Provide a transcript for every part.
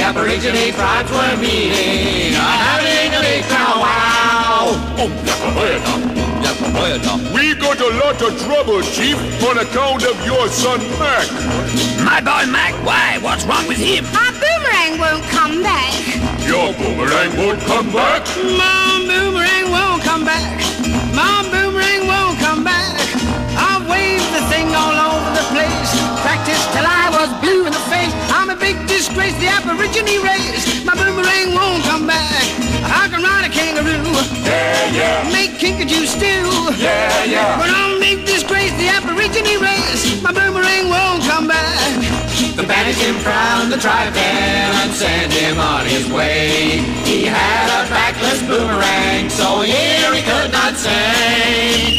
Aborigine tribes were meeting, having a big powwow. We got a lot of trouble, Chief, on account of your son, Mac. My boy Mac, why? What's wrong with him? Our Boomerang won't come back. Your Boomerang won't come back? My Boomerang won't come back. My Boomerang won't come back. I've waved the thing all over the place, practiced till I was blue in the face. I'm a big disgrace, the Aborigine race. My Boomerang won't come back. I can ride a kangaroo, make kinkajou stew, but I'm a big disgrace, the Aborigine race. My Boomerang won't come back. They banished him from the tribe then and sent him on his way. He had a backless boomerang, so here he could not say.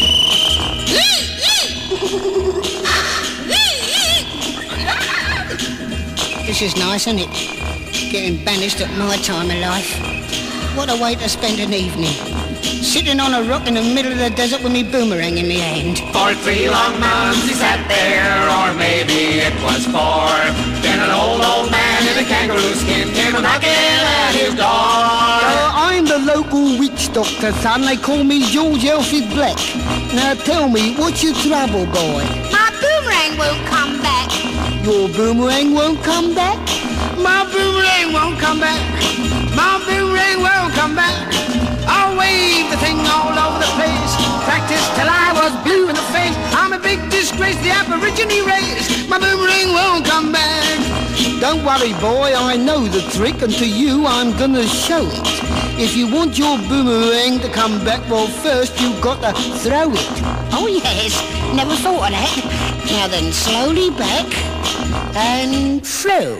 This is nice, isn't it? Getting banished at my time of life. What a way to spend an evening. Sitting on a rock in the middle of the desert with me boomerang in the hand. For 3 long months he sat there, or maybe it was 4. Then an old man in a kangaroo skin came knocking at his door. I'm the local witch doctor, son. They call me George Elfrid Black. Now tell me, what's your trouble, boy? My Boomerang won't come back. Your boomerang won't come back? My Boomerang won't come back. My Boomerang won't come back. I'll wave the thing all over the place, practiced till I was blue in the face. I'm a big disgrace, the Aborigine race. My Boomerang won't come back. Don't worry, boy, I know the trick, and to you I'm gonna show it. If you want your boomerang to come back, well, first you've got to throw it. Oh yes, never thought of that. Now then, slowly back and throw.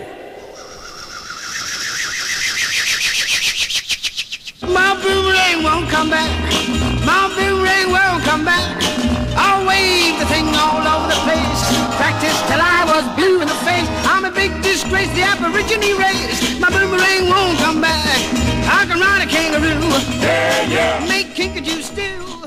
My Boomerang won't come back. My Boomerang won't come back. I'll wave the thing all over the place, practiced till I was blue in the face. I'm a big disgrace, the Aborigine race. My Boomerang won't come back. I can ride a kangaroo, make kinkajou stew.